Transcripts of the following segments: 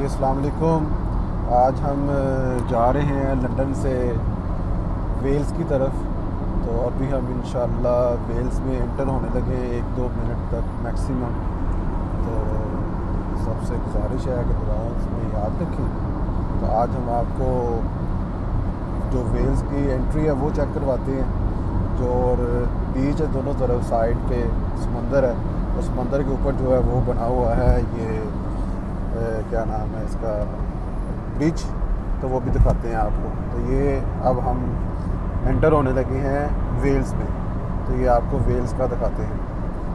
अस्सलाम वालेकुम। आज हम जा रहे हैं लंदन से वेल्स की तरफ। तो अभी हम इंशाल्लाह वेल्स में एंटर होने लगे 1-2 मिनट तक मैक्सिमम। तो सबसे गुजारिश है कि दुआओं में याद रखें। तो आज हम आपको जो वेल्स की एंट्री है वो चेक करवाते हैं। जो और बीच है, दोनों तरफ साइड पे समंदर है। उस समंदर के ऊपर जो है वो बना हुआ है ये क्या नाम है इसका, ब्रिज। तो वो भी दिखाते हैं आपको। तो ये अब हम एंटर होने लगे हैं वेल्स में। तो ये आपको वेल्स का दिखाते हैं।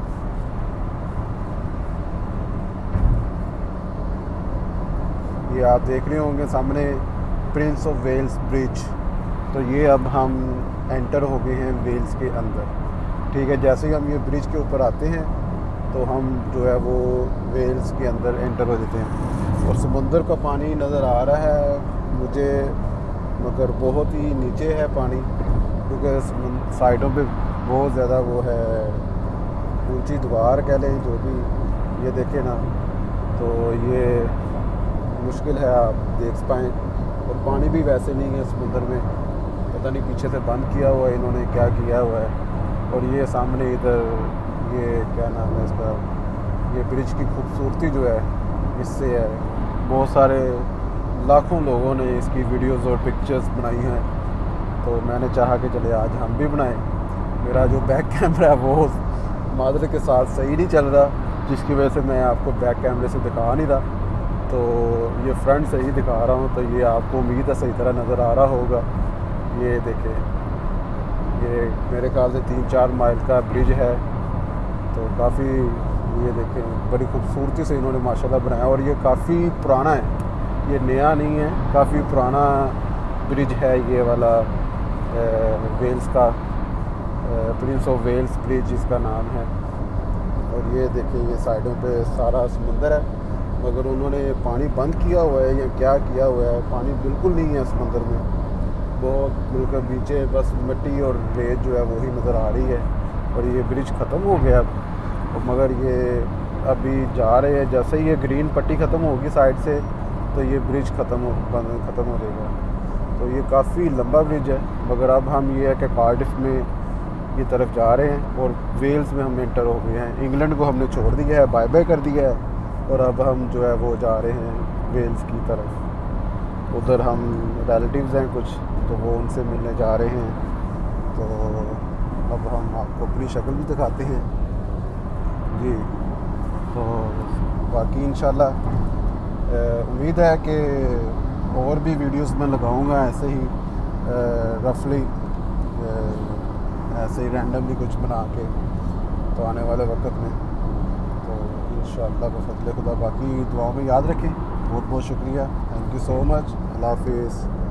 ये आप देख रहे होंगे सामने प्रिंस ऑफ वेल्स ब्रिज। तो ये अब हम एंटर हो गए हैं वेल्स के अंदर। ठीक है, जैसे ही हम ये ब्रिज के ऊपर आते हैं तो हम जो है वो वेल्स के अंदर एंटर हो जाते हैं। और समुंदर का पानी नज़र आ रहा है मुझे, मगर बहुत ही नीचे है पानी, क्योंकि साइडों पे बहुत ज़्यादा वो है, ऊंची दीवार कह लें जो भी। ये देखें ना, तो ये मुश्किल है आप देख पाएँ। और पानी भी वैसे नहीं है समुंदर में, पता नहीं पीछे से बंद किया हुआ है इन्होंने, क्या किया हुआ है। और ये सामने इधर ये क्या नाम है इसका, ये ब्रिज की खूबसूरती जो है इससे है। बहुत सारे लाखों लोगों ने इसकी वीडियोस और पिक्चर्स बनाई हैं। तो मैंने चाहा कि चले आज हम भी बनाएं। मेरा जो बैक कैमरा है वो मादर के साथ सही नहीं चल रहा, जिसकी वजह से मैं आपको बैक कैमरे से दिखा नहीं रहा। तो ये फ्रंट से ही दिखा रहा हूँ। तो ये आपको उम्मीद है सही तरह नज़र आ रहा होगा। ये देखें, ये मेरे ख्याल से 3-4 माइल का ब्रिज है। तो काफ़ी ये देखें बड़ी खूबसूरती से इन्होंने माशाल्लाह बनाया। और ये काफ़ी पुराना है, ये नया नहीं है, काफ़ी पुराना ब्रिज है ये वाला वेल्स का, प्रिंस ऑफ वेल्स ब्रिज इसका नाम है। और ये देखें ये साइडों पे सारा समुंदर है, मगर उन्होंने पानी बंद किया हुआ है या क्या किया हुआ है, पानी बिल्कुल नहीं है समुंदर में। बहुत बिल्कुल नीचे बस मिट्टी और रेत जो है वही नज़र आ रही है। और ये ब्रिज ख़त्म हो गया अब, मगर ये अभी जा रहे हैं। जैसे ही ये ग्रीन पट्टी ख़त्म होगी साइड से तो ये ब्रिज ख़त्म हो जाएगा। तो ये काफ़ी लंबा ब्रिज है। मगर अब हम ये है कि कार्डिफ में की तरफ जा रहे हैं और वेल्स में हम एंटर हो गए हैं। इंग्लैंड को हमने छोड़ दिया है, बाय बाय कर दिया है। और अब हम जो है वो जा रहे हैं वेल्स की तरफ। उधर हम रिलेटिव्स हैं कुछ, तो वो उनसे मिलने जा रहे हैं। तो अब हम आपको अपनी शक्ल भी दिखाते हैं जी। तो बाकी इंशाल्लाह उम्मीद है कि और भी वीडियोस में लगाऊंगा ऐसे ही रफली, ऐसे ही रैंडमली कुछ बना के, तो आने वाले वक्त में। तो इंशाल्लाह बफज़ल खुदा। बाकी दुआओं में याद रखें। बहुत बहुत शुक्रिया, थैंक यू सो मच। अल्लाह हाफिज़।